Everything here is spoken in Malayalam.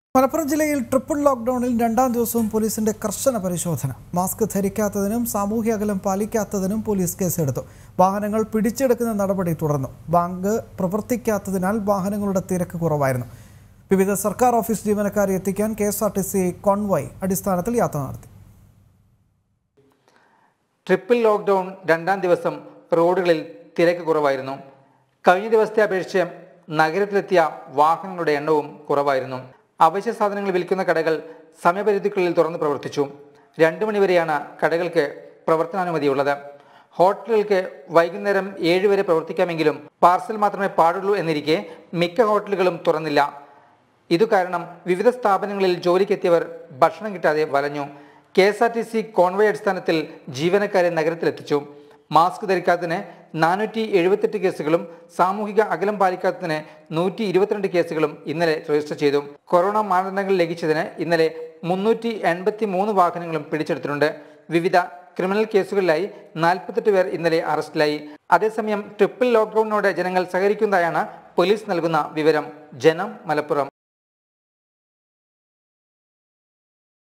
മലപ്പുറം ജില്ലയിൽ ട്രിപ്പിൾ ലോക്ക്ഡൌണിൽ രണ്ടാം ദിവസവും പോലീസിന്റെ കർശന പരിശോധന. മാസ്ക് ധരിക്കാത്തതിനും സാമൂഹ്യ അകലം പാലിക്കാത്തതിനും പോലീസ് കേസെടുത്തു. വാഹനങ്ങൾ പിടിച്ചെടുക്കുന്ന നടപടി തുടർന്നു. ബാങ്ക് പ്രവർത്തിക്കാത്തതിനാൽ വാഹനങ്ങളുടെ തിരക്ക് കുറവായിരുന്നു. വിവിധ സർക്കാർ ഓഫീസ് ജീവനക്കാരെ എത്തിക്കാൻ KSRTC കോൺവോയ് അടിസ്ഥാനത്തിൽ യാത്ര നടത്തി. ട്രിപ്പിൾ ലോക്ക്ഡൌൺ രണ്ടാം ദിവസം റോഡുകളിൽ തിരക്ക് കുറവായിരുന്നു. കഴിഞ്ഞ ദിവസത്തെ അപേക്ഷിച്ച് നഗരത്തിലെത്തിയ വാഹനങ്ങളുടെ എണ്ണവും കുറവായിരുന്നു. അവശ്യ സാധനങ്ങൾ വിൽക്കുന്ന കടകൾ സമയപരിധിക്കുള്ളിൽ തുറന്ന് പ്രവർത്തിച്ചു. 2 മണിവരെയാണ് കടകൾക്ക് പ്രവർത്തനാനുമതിയുള്ളത്. ഹോട്ടലുകൾക്ക് വൈകുന്നേരം 7 വരെ പ്രവർത്തിക്കാമെങ്കിലും പാർസൽ മാത്രമേ പാടുള്ളൂ എന്നിരിക്കെ മിക്ക ഹോട്ടലുകളും തുറന്നില്ല. ഇതുകാരണം വിവിധ സ്ഥാപനങ്ങളിൽ ജോലിക്കെത്തിയവർ ഭക്ഷണം കിട്ടാതെ വലഞ്ഞു. KSRTC കോൺവോയ് അടിസ്ഥാനത്തിൽ ജീവനക്കാരെ നഗരത്തിലെത്തിച്ചു. മാസ്ക് ധരിക്കാത്തതിന് 478 കേസുകളും സാമൂഹിക അകലം പാലിക്കാത്തതിന് 122 കേസുകളും ഇന്നലെ രജിസ്റ്റർ ചെയ്തു. കൊറോണ മാനദണ്ഡങ്ങൾ ലംഘിച്ചതിന് ഇന്നലെ 383 വാഹനങ്ങളും പിടിച്ചെടുത്തിട്ടുണ്ട്. വിവിധ ക്രിമിനൽ കേസുകളിലായി 48 പേർ ഇന്നലെ അറസ്റ്റിലായി. അതേസമയം ട്രിപ്പിൾ ലോക്ക്ഡൌണിനോട് ജനങ്ങൾ സഹകരിക്കുന്നതായാണ് പോലീസ് നൽകുന്ന വിവരം. ജനം, മലപ്പുറം.